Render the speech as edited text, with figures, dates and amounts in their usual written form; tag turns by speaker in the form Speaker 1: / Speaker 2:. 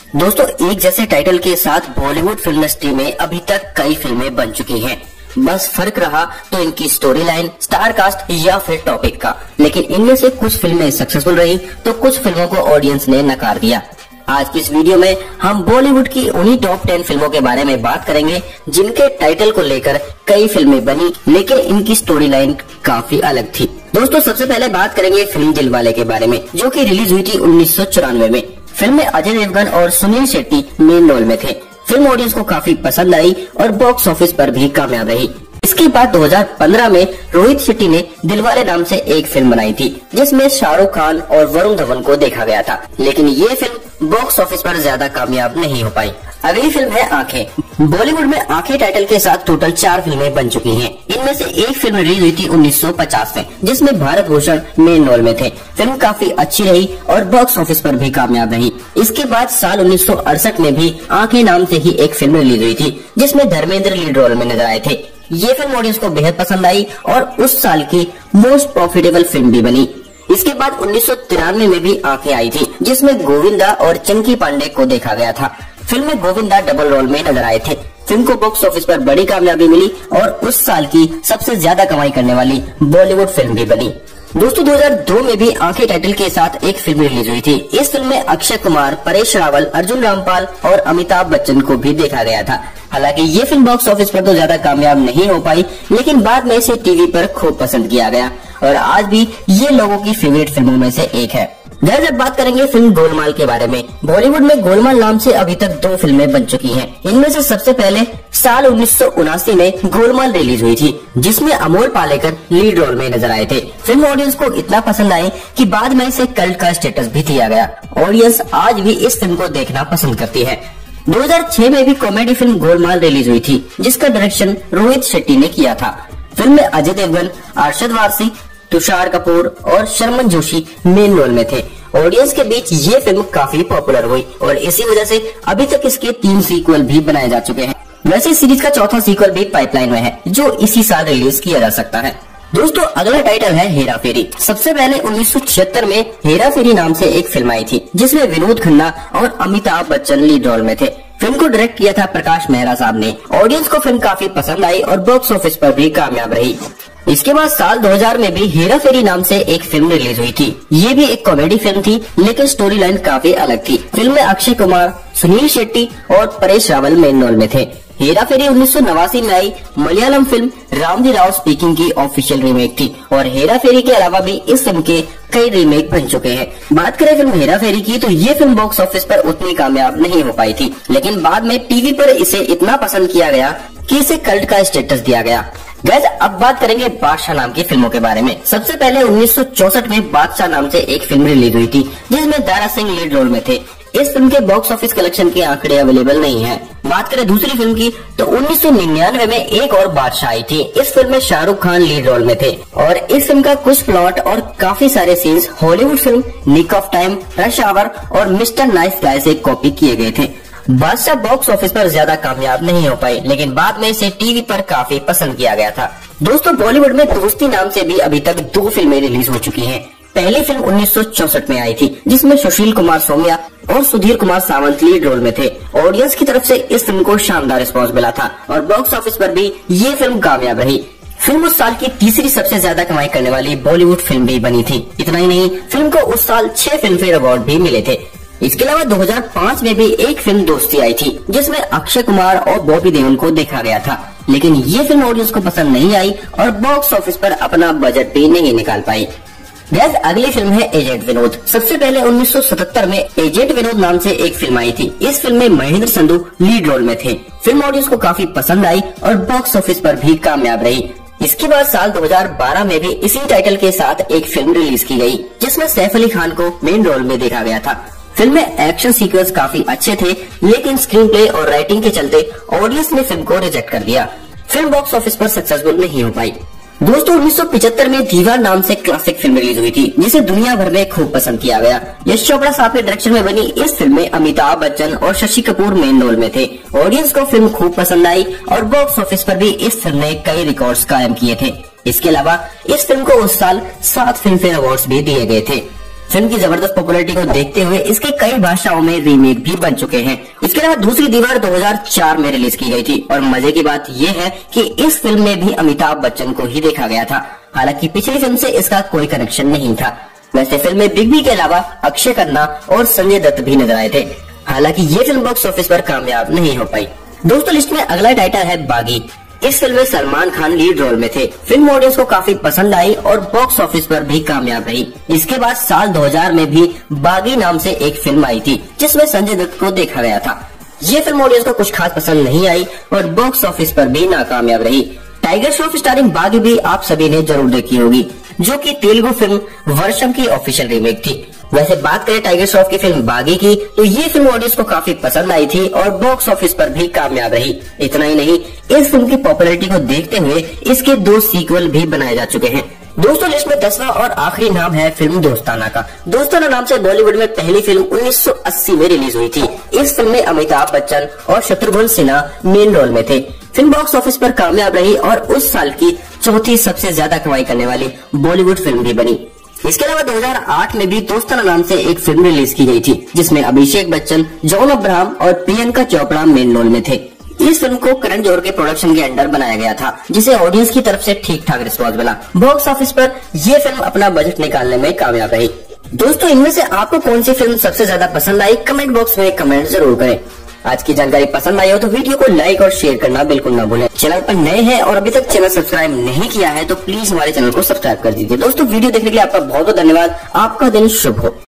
Speaker 1: दोस्तों, एक जैसे टाइटल के साथ बॉलीवुड फिल्म इंडस्ट्री में अभी तक कई फिल्में बन चुकी हैं। बस फर्क रहा तो इनकी स्टोरी लाइन, स्टार कास्ट या फिर टॉपिक का। लेकिन इनमें से कुछ फिल्में सक्सेसफुल रही तो कुछ फिल्मों को ऑडियंस ने नकार दिया। आज की इस वीडियो में हम बॉलीवुड की उन्हीं टॉप 10 फिल्मों के बारे में बात करेंगे जिनके टाइटल को लेकर कई फिल्में बनी, लेकिन इनकी स्टोरी लाइन काफी अलग थी। दोस्तों, सबसे पहले बात करेंगे फिल्म दिलवाले के बारे में, जो कि रिलीज हुई थी 1994 में। फिल्म में अजय देवगन और सुनील शेट्टी मेन रोल में थे। फिल्म ऑडियंस को काफी पसंद आई और बॉक्स ऑफिस पर भी कामयाब रही। इसके बाद 2015 में रोहित शेट्टी ने दिलवाले नाम से एक फिल्म बनाई थी, जिसमें शाहरुख खान और वरुण धवन को देखा गया था। लेकिन ये फिल्म बॉक्स ऑफिस पर ज्यादा कामयाब नहीं हो पाई। अगली फिल्म है आंखें। बॉलीवुड में आंखें टाइटल के साथ टोटल 4 फिल्में बन चुकी हैं। इनमें से एक फिल्म रिलीज हुई थी 1950 में, जिसमें भारत भूषण मेन रोल में थे। फिल्म काफी अच्छी रही और बॉक्स ऑफिस पर भी कामयाब रही। इसके बाद साल 1968 में भी आंखें नाम से ही एक फिल्म रिलीज हुई थी, जिसमें धर्मेंद्र लीड रोल में नजर आए थे। ये फिल्म ऑडियंस को बेहद पसंद आई और उस साल की मोस्ट प्रॉफिटेबल फिल्म भी बनी। इसके बाद 1993 में भी आंखें आई थी, जिसमें गोविंदा और चंकी पांडे को देखा गया था। फिल्म में गोविंदा डबल रोल में नजर आए थे। फिल्म को बॉक्स ऑफिस पर बड़ी कामयाबी मिली और उस साल की सबसे ज्यादा कमाई करने वाली बॉलीवुड फिल्म भी बनी। दोस्तों, 2002 में भी आंखें टाइटल के साथ एक फिल्म रिलीज हुई थी। इस फिल्म में अक्षय कुमार, परेश रावल, अर्जुन रामपाल और अमिताभ बच्चन को भी देखा गया था। हालांकि ये फिल्म बॉक्स ऑफिस पर तो ज्यादा कामयाब नहीं हो पाई, लेकिन बाद में इसे टीवी पर खूब पसंद किया गया और आज भी ये लोगों की फेवरेट फिल्मों में से एक है। गाइस, अब बात करेंगे फिल्म गोलमाल के बारे में। बॉलीवुड में गोलमाल नाम से अभी तक 2 फिल्में बन चुकी हैं। इनमें से सबसे पहले साल 1979 में गोलमाल रिलीज हुई थी, जिसमें अमोल पालेकर लीड रोल में नजर आए थे। फिल्म ऑडियंस को इतना पसंद आई कि बाद में इसे कल्ट का स्टेटस भी दिया गया। ऑडियंस आज भी इस फिल्म को देखना पसंद करती है। 2006 में भी कॉमेडी फिल्म गोलमाल रिलीज हुई थी, जिसका डायरेक्शन रोहित शेट्टी ने किया था। फिल्म में अजय देवगन, अरशद वारसी, तुषार कपूर और शर्मन जोशी मेन रोल में थे। ऑडियंस के बीच ये फिल्म काफी पॉपुलर हुई और इसी वजह से अभी तक इसके 3 सीक्वल भी बनाए जा चुके हैं। वैसे सीरीज का चौथा सीक्वल भी पाइपलाइन में है, जो इसी साल रिलीज किया जा सकता है। दोस्तों, अगला टाइटल है हेरा फेरी। सबसे पहले 1976 में हेरा फेरी नाम से एक फिल्म आई थी, जिसमें विनोद खन्ना और अमिताभ बच्चन लीड रोल में थे। फिल्म को डायरेक्ट किया था प्रकाश मेहरा साहब ने। ऑडियंस को फिल्म काफी पसंद आई और बॉक्स ऑफिस पर भी कामयाब रही। इसके बाद साल 2000 में भी हेरा फेरी नाम से एक फिल्म रिलीज हुई थी। ये भी एक कॉमेडी फिल्म थी, लेकिन स्टोरी लाइन काफी अलग थी। फिल्म में अक्षय कुमार, सुनील शेट्टी और परेश रावल मेन रोल में थे। हेरा फेरी 1989 में आई मलयालम फिल्म रामजी राव स्पीकिंग की ऑफिशियल रीमेक थी और हेरा फेरी के अलावा भी इस फिल्म के कई रीमेक बन चुके हैं। बात करें फिल्म हेरा फेरी की, तो ये फिल्म बॉक्स ऑफिस पर उतनी कामयाब नहीं हो पाई थी, लेकिन बाद में टीवी पर इसे इतना पसंद किया गया कि इसे कल्ट का स्टेटस दिया गया। गाइस, अब बात करेंगे बादशाह नाम की फिल्मों के बारे में। सबसे पहले 1964 में बादशाह नाम से एक फिल्म रिलीज हुई थी, जिसमें दारा सिंह लीड रोल में थे। इस फिल्म के बॉक्स ऑफिस कलेक्शन के आंकड़े अवेलेबल नहीं हैं। बात करें दूसरी फिल्म की, तो 1999 में एक और बादशाह आई थी। इस फिल्म में शाहरुख खान लीड रोल में थे और इस फिल्म का कुछ प्लॉट और काफी सारे scenes Hollywood film Nick of Time, rush hour और मिस्टर नाइस गाय से कॉपी किए गए थे। बादशाह बॉक्स ऑफिस पर ज्यादा कामयाब नहीं हो पाई, लेकिन बाद में इसे टीवी पर काफी पसंद किया गया था। दोस्तों, बॉलीवुड में दोस्ती नाम से भी अभी तक 2 फिल्में रिलीज हो चुकी हैं। पहली फिल्म 1964 में आई थी, जिसमें सुशील कुमार सोमिया और सुधीर कुमार सावंत लीड रोल में थे। ऑडियंस की तरफ से इस फिल्म को शानदार रिस्पॉन्स मिला था और बॉक्स ऑफिस पर भी ये फिल्म कामयाब रही। फिल्म उस साल की तीसरी सबसे ज्यादा कमाई करने वाली बॉलीवुड फिल्म भी बनी थी। इतना ही नहीं, फिल्म को उस साल 6 फिल्म फेयर अवार्ड भी मिले थे। इसके अलावा 2005 में भी एक फिल्म दोस्ती आई थी, जिसमें अक्षय कुमार और बॉबी देओल को देखा गया था, लेकिन ये फिल्म ऑडियंस को पसंद नहीं आई और बॉक्स ऑफिस पर अपना बजट भी नहीं निकाल पाई। गैस, अगली फिल्म है एजेंट विनोद। सबसे पहले 1977 में एजेंट विनोद नाम से एक फिल्म आई थी। इस फिल्म में महेंद्र संधू लीड रोल में थे। फिल्म ऑडियंस को काफी पसंद आई और बॉक्स ऑफिस पर भी कामयाब रही। इसके बाद साल 2012 में भी इसी टाइटल के साथ एक फिल्म रिलीज की गई, जिसमें सैफ अली खान को मेन रोल में देखा गया था। फिल्म में एक्शन सीक्वेंस काफी अच्छे थे, लेकिन स्क्रीन प्ले और राइटिंग के चलते ऑडियंस ने फिल्म को रिजेक्ट कर दिया। फिल्म बॉक्स ऑफिस पर सक्सेसफुल नहीं हो पाई। दोस्तों, 1975 में दीवार नाम से क्लासिक फिल्म रिलीज हुई थी, जिसे दुनिया भर में खूब पसंद किया गया। यश चोपड़ा साहब के डायरेक्शन में बनी इस फिल्म में अमिताभ बच्चन और शशि कपूर मेन रोल में थे। ऑडियंस को फिल्म खूब पसंद आई और बॉक्स ऑफिस पर भी इस फिल्म ने कई रिकॉर्ड्स कायम किए थे। इसके अलावा इस फिल्म को उस साल 7 फिल्म फेयर अवार्ड्स भी दिए गए थे। फिल्म की जबरदस्त पॉपुलैरिटी को देखते हुए इसके कई भाषाओं में रीमेक भी बन चुके हैं। इसके अलावा दूसरी दीवार 2004 में रिलीज की गई थी और मजे की बात यह है कि इस फिल्म में भी अमिताभ बच्चन को ही देखा गया था। हालांकि पिछली फिल्म से इसका कोई कनेक्शन नहीं था। वैसे फिल्म में बिग बी के अलावा अक्षय खन्ना और संजय दत्त भी नजर आए थे। हालांकि ये फिल्म बॉक्स ऑफिस पर कामयाब नहीं हो पाई। दोस्तों लिस्ट में अगला टाइटल है बागी। इस फिल्म में सलमान खान लीड रोल में थे। फिल्म ऑडियंस को काफी पसंद आई और बॉक्स ऑफिस पर भी कामयाब रही। इसके बाद साल 2000 में भी बागी नाम से एक फिल्म आई थी जिसमें संजय दत्त को देखा गया था। ये फिल्म ऑडियंस को कुछ खास पसंद नहीं आई और बॉक्स ऑफिस पर भी नाकामयाब रही। टाइगर श्रॉफ स्टारिंग बागी भी आप सभी ने जरूर देखी होगी, जो कि तेलुगु फिल्म वर्षम की ऑफिशियल रीमेक थी। वैसे बात करें टाइगर श्रॉफ की फिल्म बागी की, तो ये फिल्म ऑडियंस को काफी पसंद आई थी और बॉक्स ऑफिस पर भी कामयाब रही। इतना ही नहीं, इस फिल्म की पॉपुलैरिटी को देखते हुए इसके 2 सीक्वल भी बनाए जा चुके हैं। दोस्तों लिस्ट में 10वां और आखिरी नाम है फिल्म दोस्ताना का। दोस्ताना नाम से बॉलीवुड में पहली फिल्म 1980 में रिलीज हुई थी। इस फिल्म में अमिताभ बच्चन और शत्रुघ्न सिन्हा मेन रोल में थे। फिल्म बॉक्स ऑफिस पर कामयाब रही और उस साल की चौथी सबसे ज्यादा कमाई करने वाली बॉलीवुड फिल्म भी बनी। इसके अलावा 2008 में भी दोस्ताना नाम से एक फिल्म रिलीज की गई थी जिसमें अभिषेक बच्चन, जॉन अब्राहम और प्रियंका चोपड़ा मेन रोल में थे। इस फिल्म को करण जौहर के प्रोडक्शन के अंडर बनाया गया था, जिसे ऑडियंस की तरफ से ठीक ठाक रिस्पॉन्स मिला। बॉक्स ऑफिस पर यह फिल्म अपना बजट निकालने में कामयाब रही। दोस्तों इनमें से आपको कौन सी फिल्म सबसे ज्यादा पसंद आई, कमेंट बॉक्स में कमेंट जरूर करें। आज की जानकारी पसंद आई हो तो वीडियो को लाइक और शेयर करना बिल्कुल ना भूलें। चैनल पर नए हैं और अभी तक चैनल सब्सक्राइब नहीं किया है तो प्लीज हमारे चैनल को सब्सक्राइब कर दीजिए। दोस्तों वीडियो देखने के लिए आपका बहुत बहुत धन्यवाद। आपका दिन शुभ हो।